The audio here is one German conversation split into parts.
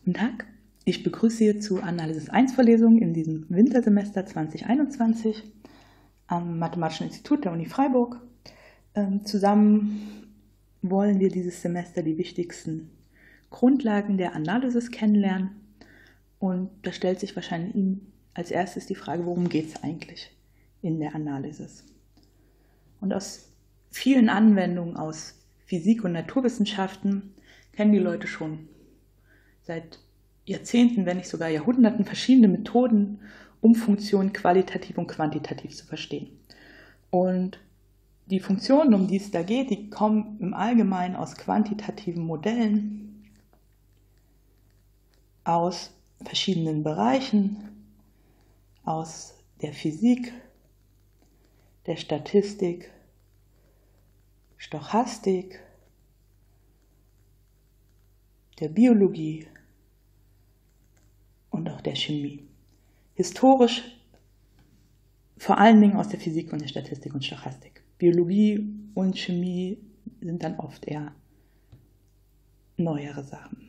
Guten Tag, ich begrüße Sie zu Analysis 1 Vorlesung in diesem Wintersemester 2021 am Mathematischen Institut der Uni Freiburg. Zusammen wollen wir dieses Semester die wichtigsten Grundlagen der Analysis kennenlernen. Und da stellt sich wahrscheinlich Ihnen als erstes die Frage, worum geht es eigentlich in der Analysis? Und aus vielen Anwendungen aus Physik und Naturwissenschaften kennen die Leute schon seit Jahrzehnten, wenn nicht sogar Jahrhunderten, verschiedene Methoden, um Funktionen qualitativ und quantitativ zu verstehen. Und die Funktionen, um die es da geht, die kommen im Allgemeinen aus quantitativen Modellen, aus verschiedenen Bereichen, aus der Physik, der Statistik, Stochastik, der Biologie und auch der Chemie. Historisch vor allen Dingen aus der Physik und der Statistik und Stochastik. Biologie und Chemie sind dann oft eher neuere Sachen.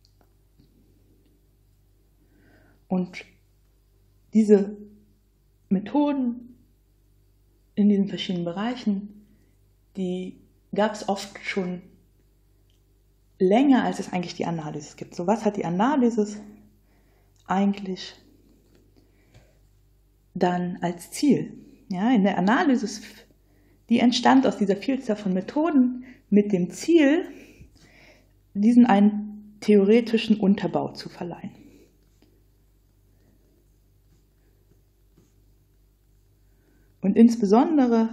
Und diese Methoden in diesen verschiedenen Bereichen, die gab es oft schon länger, als es eigentlich die Analysis gibt. So, was hat die Analysis eigentlich dann als Ziel? Ja, in der Analysis, die entstand aus dieser Vielzahl von Methoden mit dem Ziel, diesen einen theoretischen Unterbau zu verleihen. Und insbesondere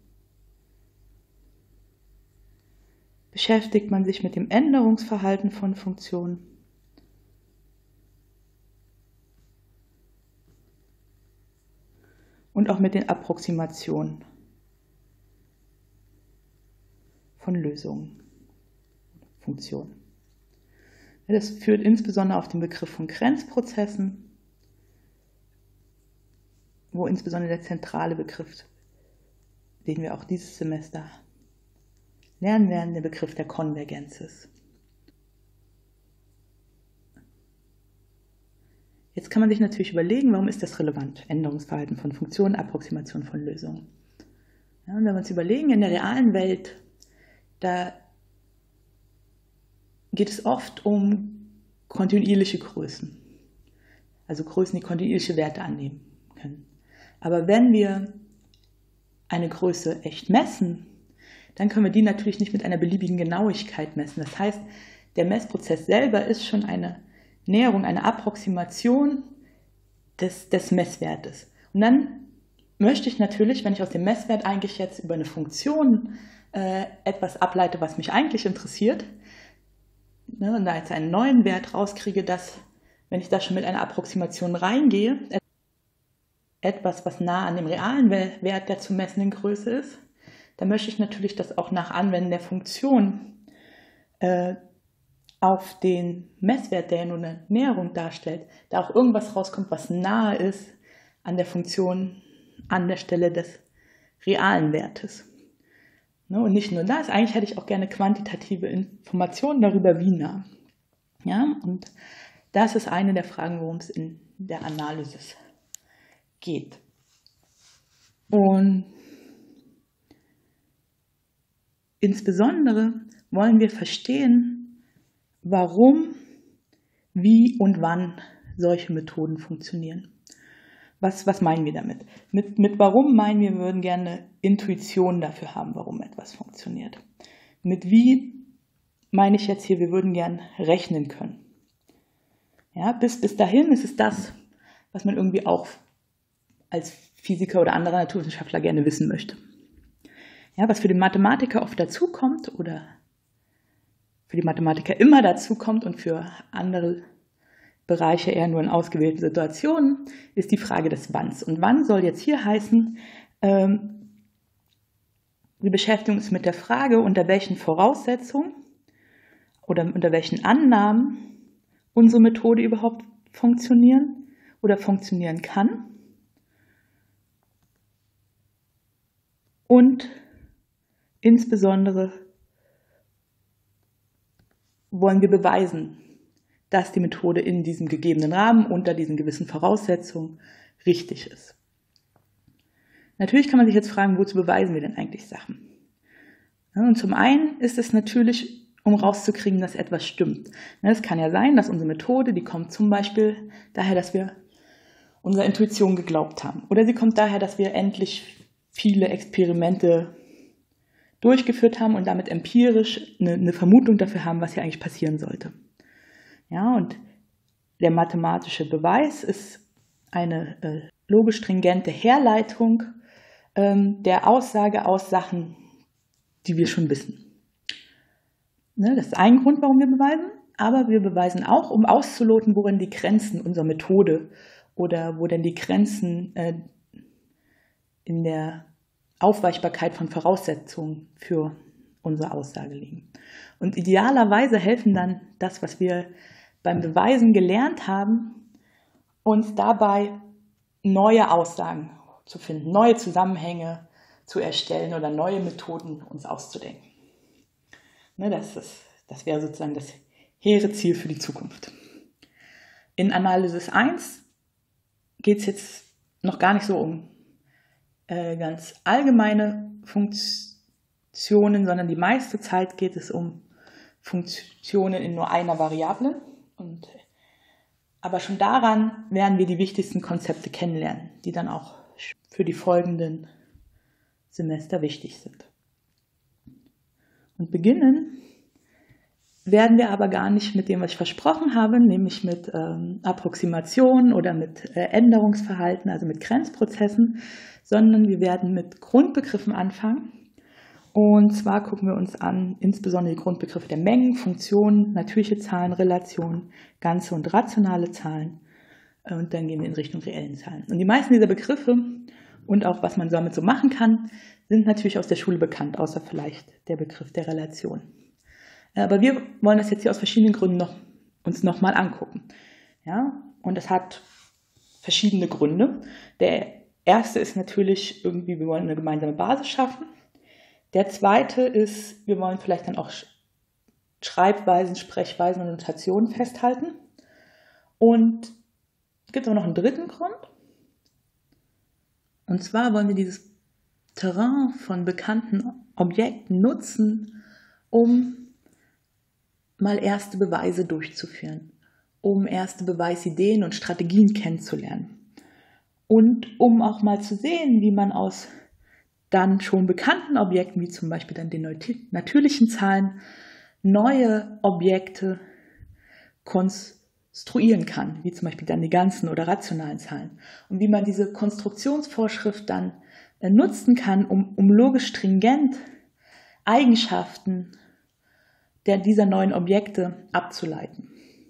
beschäftigt man sich mit dem Änderungsverhalten von Funktionen und auch mit den Approximationen von Lösungen, Funktionen. Das führt insbesondere auf den Begriff von Grenzprozessen, wo insbesondere der zentrale Begriff, den wir auch dieses Semester lernen werden, der Begriff der Konvergenz ist. Jetzt kann man sich natürlich überlegen, warum ist das relevant? Änderungsverhalten von Funktionen, Approximation von Lösungen. Ja, und wenn wir uns überlegen, in der realen Welt, da geht es oft um kontinuierliche Größen. Also Größen, die kontinuierliche Werte annehmen können. Aber wenn wir eine Größe echt messen, dann können wir die natürlich nicht mit einer beliebigen Genauigkeit messen. Das heißt, der Messprozess selber ist schon eine Näherung, eine Approximation des Messwertes. Und dann möchte ich natürlich, wenn ich aus dem Messwert eigentlich jetzt über eine Funktion etwas ableite, was mich eigentlich interessiert, und da jetzt einen neuen Wert rauskriege, dass, wenn ich da schon mit einer Approximation reingehe, etwas, was nah an dem realen Wert der zu messenden Größe ist, dann möchte ich natürlich, dass auch nach Anwenden der Funktion auf den Messwert, der ja nur eine Näherung darstellt, da auch irgendwas rauskommt, was nahe ist an der Funktion an der Stelle des realen Wertes. Und nicht nur das, eigentlich hätte ich auch gerne quantitative Informationen darüber, wie nah. Ja, und das ist eine der Fragen, worum es in der Analysis geht. Und insbesondere wollen wir verstehen, warum, wie und wann solche Methoden funktionieren. Was meinen wir damit? Mit warum meinen wir würden gerne Intuition dafür haben, warum etwas funktioniert. Mit wie meine ich jetzt hier, wir würden gern rechnen können. Ja, bis dahin ist es das, was man irgendwie auch als Physiker oder anderer Naturwissenschaftler gerne wissen möchte. Ja, was für den Mathematiker oft dazukommt oder für die Mathematiker immer dazukommt und für andere Bereiche eher nur in ausgewählten Situationen, ist die Frage des Wanns. Und wann soll jetzt hier heißen, wir beschäftigen uns mit der Frage, unter welchen Voraussetzungen oder unter welchen Annahmen unsere Methode überhaupt funktionieren oder funktionieren kann. Und insbesondere wollen wir beweisen, dass die Methode in diesem gegebenen Rahmen unter diesen gewissen Voraussetzungen richtig ist. Natürlich kann man sich jetzt fragen, wozu beweisen wir denn eigentlich Sachen? Ja, und zum einen ist es natürlich, um rauszukriegen, dass etwas stimmt. Es kann ja sein, dass unsere Methode, die kommt zum Beispiel daher, dass wir unserer Intuition geglaubt haben. Oder sie kommt daher, dass wir endlich viele Experimente durchgeführt haben und damit empirisch eine Vermutung dafür haben, was hier eigentlich passieren sollte. Ja, und der mathematische Beweis ist eine logisch stringente Herleitung der Aussage aus Sachen, die wir schon wissen. Das ist ein Grund, warum wir beweisen, aber wir beweisen auch, um auszuloten, worin die Grenzen unserer Methode oder wo denn die Grenzen in der Aufweichbarkeit von Voraussetzungen für unsere Aussage liegen. Und idealerweise helfen dann das, was wir beim Beweisen gelernt haben, uns dabei neue Aussagen zu finden, neue Zusammenhänge zu erstellen oder neue Methoden uns auszudenken. Das wäre sozusagen das hehre Ziel für die Zukunft. In Analysis 1 geht es jetzt noch gar nicht so um ganz allgemeine Funktionen, sondern die meiste Zeit geht es um Funktionen in nur einer Variable. Aber schon daran werden wir die wichtigsten Konzepte kennenlernen, die dann auch für die folgenden Semester wichtig sind. Und beginnen werden wir aber gar nicht mit dem, was ich versprochen habe, nämlich mit Approximationen oder mit Änderungsverhalten, also mit Grenzprozessen, sondern wir werden mit Grundbegriffen anfangen. Und zwar gucken wir uns an insbesondere die Grundbegriffe der Mengen, Funktionen, natürliche Zahlen, Relationen, ganze und rationale Zahlen. Und dann gehen wir in Richtung reellen Zahlen. Und die meisten dieser Begriffe und auch was man damit so machen kann, sind natürlich aus der Schule bekannt, außer vielleicht der Begriff der Relation. Aber wir wollen das jetzt hier aus verschiedenen Gründen uns nochmal angucken. Ja? Und das hat verschiedene Gründe. Der erste ist natürlich irgendwie, wir wollen eine gemeinsame Basis schaffen. Der zweite ist, wir wollen vielleicht dann auch Schreibweisen, Sprechweisen und Notationen festhalten. Und es gibt aber noch einen dritten Grund. Und zwar wollen wir dieses Terrain von bekannten Objekten nutzen, um mal erste Beweise durchzuführen, um erste Beweisideen und Strategien kennenzulernen und um auch mal zu sehen, wie man aus dann schon bekannten Objekten, wie zum Beispiel dann den natürlichen Zahlen, neue Objekte konstruieren kann, wie zum Beispiel dann die ganzen oder rationalen Zahlen. Und wie man diese Konstruktionsvorschrift dann nutzen kann, um logisch stringent Eigenschaften dieser neuen Objekte abzuleiten.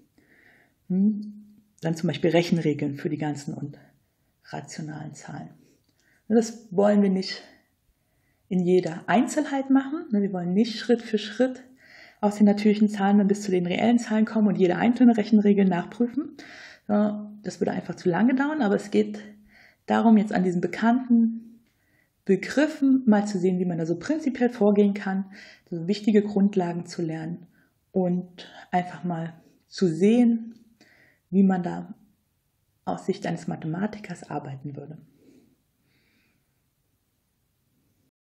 Dann zum Beispiel Rechenregeln für die ganzen und rationalen Zahlen. Das wollen wir nicht in jeder Einzelheit machen. Wir wollen nicht Schritt für Schritt aus den natürlichen Zahlen bis zu den reellen Zahlen kommen und jede einzelne Rechenregel nachprüfen. Das würde einfach zu lange dauern, aber es geht darum, jetzt an diesen bekannten Begriffen mal zu sehen, wie man da so prinzipiell vorgehen kann, so wichtige Grundlagen zu lernen und einfach mal zu sehen, wie man da aus Sicht eines Mathematikers arbeiten würde.